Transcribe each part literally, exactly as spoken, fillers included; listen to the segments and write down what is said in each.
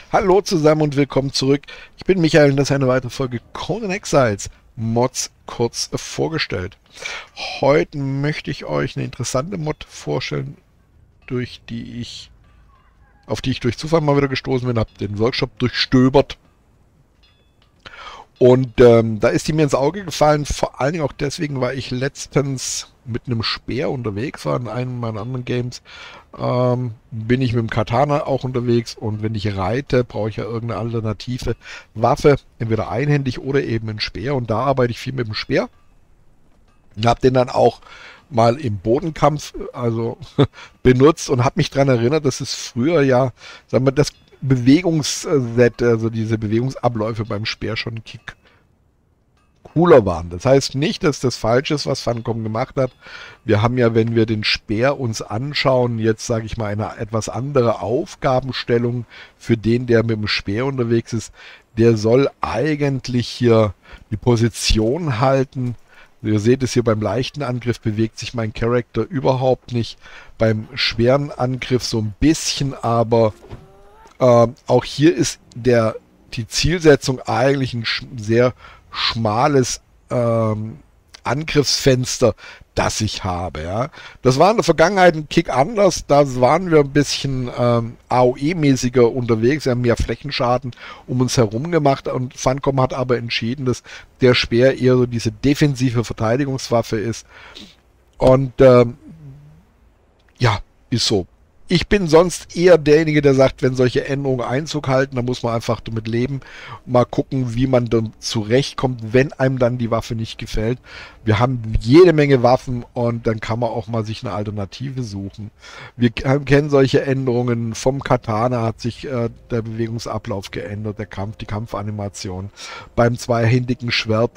Hallo zusammen und willkommen zurück. Ich bin Michael und das ist eine weitere Folge Conan Exiles Mods kurz vorgestellt. Heute möchte ich euch eine interessante Mod vorstellen, durch die ich, auf die ich durch Zufall mal wieder gestoßen bin, habe den Workshop durchstöbert. Und ähm, da ist die mir ins Auge gefallen, vor allen Dingen auch deswegen, weil ich letztens mit einem Speer unterwegs war. In einem meiner anderen Games ähm, bin ich mit dem Katana auch unterwegs, und wenn ich reite, brauche ich ja irgendeine alternative Waffe, entweder einhändig oder eben ein Speer, und da arbeite ich viel mit dem Speer. Und habe den dann auch mal im Bodenkampf also benutzt und habe mich daran erinnert, dass es früher ja, sagen wir, das Bewegungsset, also diese Bewegungsabläufe beim Speer schon ein Kick cooler waren. Das heißt nicht, dass das falsch ist, was Funcom gemacht hat. Wir haben ja, wenn wir den Speer uns anschauen, jetzt sage ich mal eine etwas andere Aufgabenstellung für den, der mit dem Speer unterwegs ist. Der soll eigentlich hier die Position halten. Ihr seht es hier, beim leichten Angriff bewegt sich mein Charakter überhaupt nicht. Beim schweren Angriff so ein bisschen, aber Ähm, auch hier ist der, die Zielsetzung eigentlich ein sch sehr schmales ähm, Angriffsfenster, das ich habe. Ja. Das war in der Vergangenheit ein Kick anders, da waren wir ein bisschen ähm, A O E-mäßiger unterwegs, wir haben mehr Flächenschaden um uns herum gemacht, und Funcom hat aber entschieden, dass der Speer eher so diese defensive Verteidigungswaffe ist. Und ähm, ja, ist so. Ich bin sonst eher derjenige, der sagt, wenn solche Änderungen Einzug halten, dann muss man einfach damit leben. Mal gucken, wie man dann zurechtkommt, wenn einem dann die Waffe nicht gefällt. Wir haben jede Menge Waffen, und dann kann man auch mal sich eine Alternative suchen. Wir kennen solche Änderungen. Vom Katana hat sich äh, der Bewegungsablauf geändert, der Kampf, die Kampfanimation. Beim zweihändigen Schwert.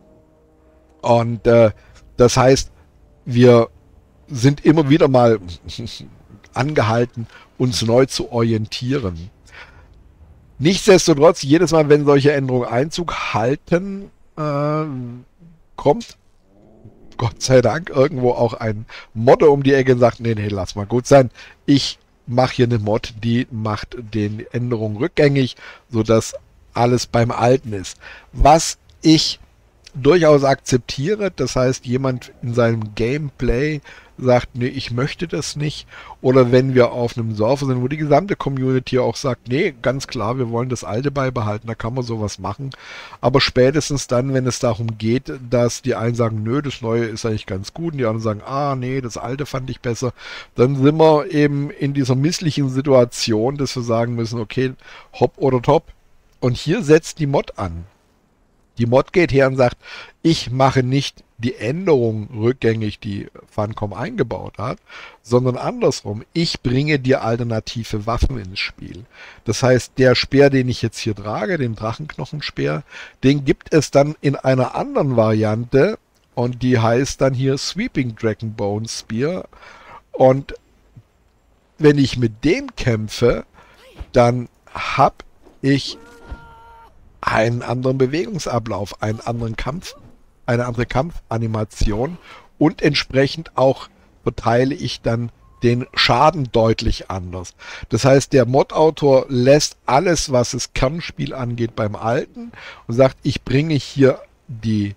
Und äh, das heißt, wir sind immer wieder mal angehalten, uns neu zu orientieren. Nichtsdestotrotz, jedes Mal, wenn solche Änderungen Einzug halten, äh, kommt Gott sei Dank irgendwo auch ein Modder um die Ecke und sagt, nee, nee, lass mal gut sein. Ich mache hier eine Mod, die macht den Änderungen rückgängig, sodass alles beim Alten ist. Was ich durchaus akzeptiere, das heißt, jemand in seinem Gameplay sagt, nee, ich möchte das nicht, oder wenn wir auf einem Server sind, wo die gesamte Community auch sagt, nee, ganz klar, wir wollen das Alte beibehalten, da kann man sowas machen, aber spätestens dann, wenn es darum geht, dass die einen sagen, nö, das Neue ist eigentlich ganz gut, und die anderen sagen, ah, nee, das Alte fand ich besser, dann sind wir eben in dieser misslichen Situation, dass wir sagen müssen, okay, hopp oder top, und hier setzt die Mod an. Die Mod geht her und sagt, ich mache nicht die Änderung rückgängig, die Funcom eingebaut hat, sondern andersrum. Ich bringe dir alternative Waffen ins Spiel. Das heißt, der Speer, den ich jetzt hier trage, den Drachenknochenspeer, den gibt es dann in einer anderen Variante, und die heißt dann hier Sweeping Dragonbone Spear. Und wenn ich mit dem kämpfe, dann habe ich einen anderen Bewegungsablauf, einen anderen Kampf, eine andere Kampfanimation, und entsprechend auch verteile ich dann den Schaden deutlich anders. Das heißt, der Mod-Autor lässt alles, was das Kernspiel angeht, beim Alten und sagt, ich bringe hier die,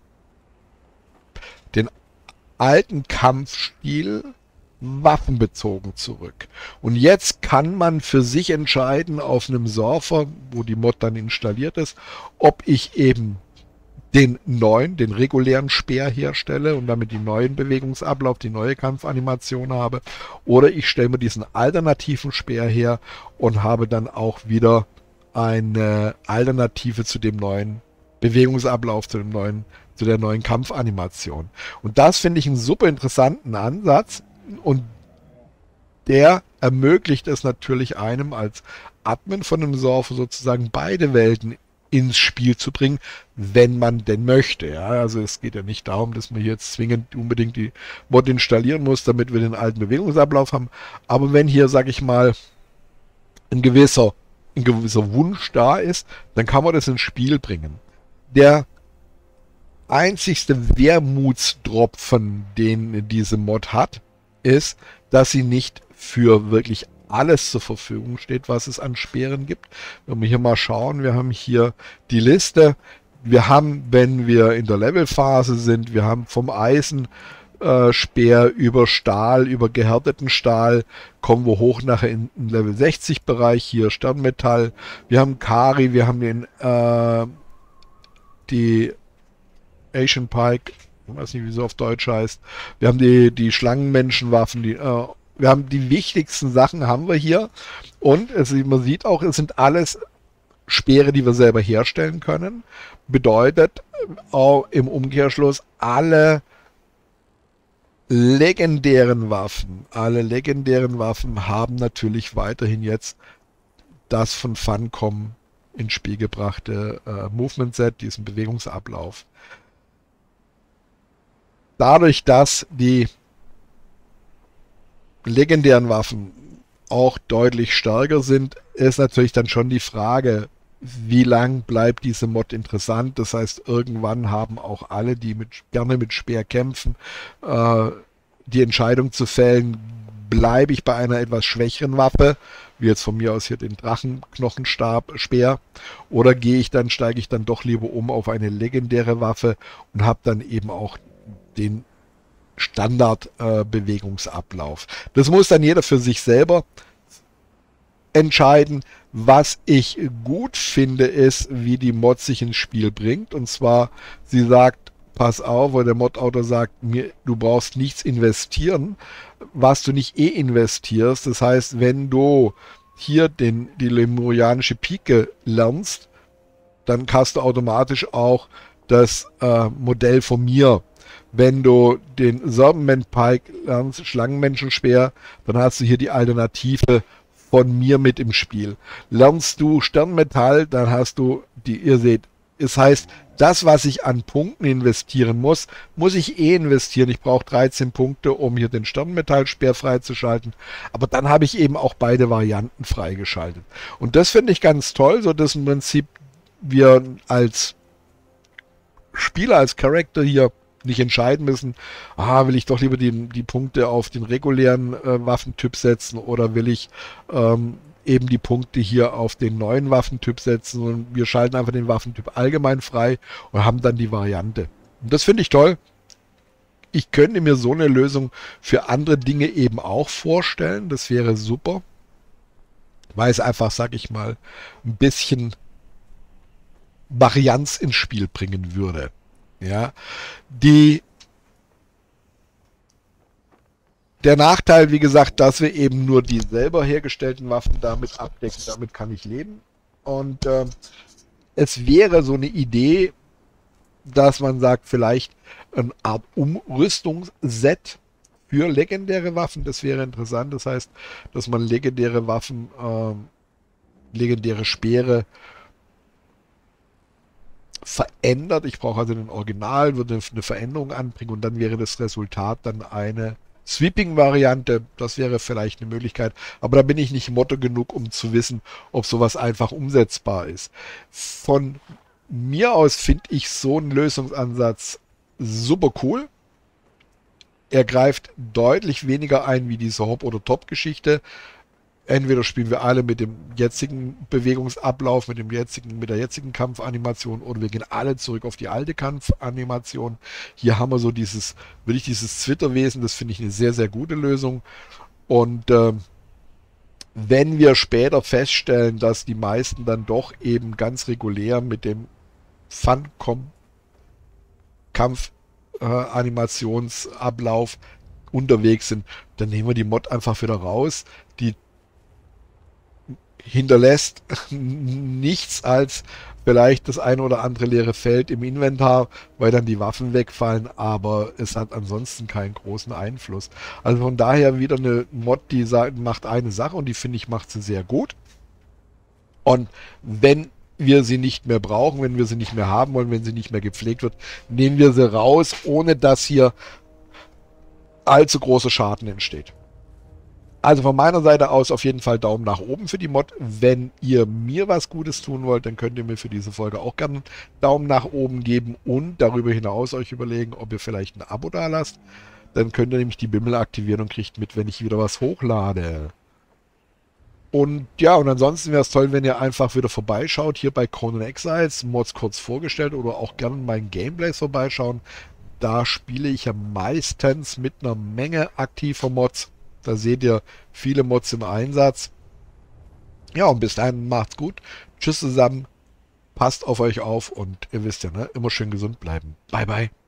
den alten Kampfstil waffenbezogen zurück. Und jetzt kann man für sich entscheiden auf einem Server, wo die Mod dann installiert ist, ob ich eben den neuen, den regulären Speer herstelle und damit die neuen Bewegungsablauf, die neue Kampfanimation habe, oder ich stelle mir diesen alternativen Speer her und habe dann auch wieder eine Alternative zu dem neuen Bewegungsablauf, zu dem neuen, zu der neuen Kampfanimation. Und das finde ich einen super interessanten Ansatz. Und der ermöglicht es natürlich einem als Admin von einem Server sozusagen beide Welten ins Spiel zu bringen, wenn man denn möchte. Ja, also es geht ja nicht darum, dass man hier jetzt zwingend unbedingt die Mod installieren muss, damit wir den alten Bewegungsablauf haben. Aber wenn hier, sag ich mal, ein gewisser, ein gewisser Wunsch da ist, dann kann man das ins Spiel bringen. Der einzigste Wermutstropfen, den diese Mod hat, ist, dass sie nicht für wirklich alles zur Verfügung steht, was es an Speeren gibt. Wenn wir hier mal schauen, wir haben hier die Liste. Wir haben, wenn wir in der Levelphase sind, wir haben vom Eisen äh, Speer über Stahl, über gehärteten Stahl, kommen wir hoch nachher in den Level sechzig Bereich, hier Sternmetall. Wir haben Kari, wir haben den äh, die Asian Pike, ich weiß nicht, wie sie auf Deutsch heißt. Wir haben die, die Schlangenmenschenwaffen, die, äh, wir haben die wichtigsten Sachen haben wir hier. Und es, man sieht auch, es sind alles Speere, die wir selber herstellen können. Bedeutet auch im Umkehrschluss, alle legendären Waffen, alle legendären Waffen haben natürlich weiterhin jetzt das von Funcom ins Spiel gebrachte äh, Movement Set, diesen Bewegungsablauf. Dadurch, dass die legendären Waffen auch deutlich stärker sind, ist natürlich dann schon die Frage, wie lang bleibt diese Mod interessant. Das heißt, irgendwann haben auch alle, die mit, gerne mit Speer kämpfen, äh, die Entscheidung zu fällen, bleibe ich bei einer etwas schwächeren Waffe, wie jetzt von mir aus hier den Drachenknochenstab, Speer, oder gehe ich dann, steige ich dann doch lieber um auf eine legendäre Waffe und habe dann eben auch den Standard-Bewegungsablauf. Äh, das muss dann jeder für sich selber entscheiden. Was ich gut finde, ist, wie die Mod sich ins Spiel bringt. Und zwar, sie sagt, pass auf, weil der Mod-Autor sagt, mir, du brauchst nichts investieren, was du nicht eh investierst. Das heißt, wenn du hier den, die lemurianische Pike lernst, dann hast du automatisch auch das äh, Modell von mir. Wenn du den Serpentman Pike lernst, Schlangenmenschenspeer, dann hast du hier die Alternative von mir mit im Spiel. Lernst du Sternmetall, dann hast du die, ihr seht, es heißt, das, was ich an Punkten investieren muss, muss ich eh investieren. Ich brauche dreizehn Punkte, um hier den Sternmetallspeer freizuschalten. Aber dann habe ich eben auch beide Varianten freigeschaltet. Und das finde ich ganz toll, so dass im Prinzip wir als Spieler, als Charakter hier nicht entscheiden müssen, ah, will ich doch lieber die, die Punkte auf den regulären äh, Waffentyp setzen oder will ich ähm, eben die Punkte hier auf den neuen Waffentyp setzen, und wir schalten einfach den Waffentyp allgemein frei und haben dann die Variante. Und das finde ich toll. Ich könnte mir so eine Lösung für andere Dinge eben auch vorstellen. Das wäre super, weil es einfach, sag ich mal, ein bisschen Varianz ins Spiel bringen würde. Ja, die der Nachteil, wie gesagt, dass wir eben nur die selber hergestellten Waffen damit abdecken, damit kann ich leben. Und äh, es wäre so eine Idee, dass man sagt, vielleicht eine Art Umrüstungsset für legendäre Waffen, das wäre interessant. Das heißt, dass man legendäre Waffen, äh, legendäre Speere verändert. Ich brauche also den Original, würde eine Veränderung anbringen und dann wäre das Resultat dann eine Sweeping-Variante. Das wäre vielleicht eine Möglichkeit, aber da bin ich nicht Motto genug, um zu wissen, ob sowas einfach umsetzbar ist. Von mir aus finde ich so einen Lösungsansatz super cool. Er greift deutlich weniger ein wie diese Hop- oder Top-Geschichte. Entweder spielen wir alle mit dem jetzigen Bewegungsablauf, mit dem jetzigen, mit der jetzigen Kampfanimation, oder wir gehen alle zurück auf die alte Kampfanimation. Hier haben wir so dieses, wirklich dieses Zwitterwesen, das finde ich eine sehr, sehr gute Lösung. Und äh, wenn wir später feststellen, dass die meisten dann doch eben ganz regulär mit dem Funcom Kampfanimationsablauf unterwegs sind, dann nehmen wir die Mod einfach wieder raus. Die hinterlässt nichts als vielleicht das eine oder andere leere Feld im Inventar, weil dann die Waffen wegfallen, aber es hat ansonsten keinen großen Einfluss. Also von daher wieder eine Mod, die sagt, macht eine Sache, und die finde ich macht sie sehr gut. Und wenn wir sie nicht mehr brauchen, wenn wir sie nicht mehr haben wollen, wenn sie nicht mehr gepflegt wird, nehmen wir sie raus, ohne dass hier allzu großer Schaden entsteht. Also von meiner Seite aus auf jeden Fall Daumen nach oben für die Mod. Wenn ihr mir was Gutes tun wollt, dann könnt ihr mir für diese Folge auch gerne einen Daumen nach oben geben und darüber hinaus euch überlegen, ob ihr vielleicht ein Abo da lasst. Dann könnt ihr nämlich die Bimmel aktivieren und kriegt mit, wenn ich wieder was hochlade. Und ja, und ansonsten wäre es toll, wenn ihr einfach wieder vorbeischaut, hier bei Conan Exiles, Mods kurz vorgestellt oder auch gerne meinen Gameplays vorbeischauen. Da spiele ich ja meistens mit einer Menge aktiver Mods. Da seht ihr viele Mods im Einsatz. Ja, und bis dahin macht's gut. Tschüss zusammen, passt auf euch auf und ihr wisst ja, ne, immer schön gesund bleiben. Bye, bye.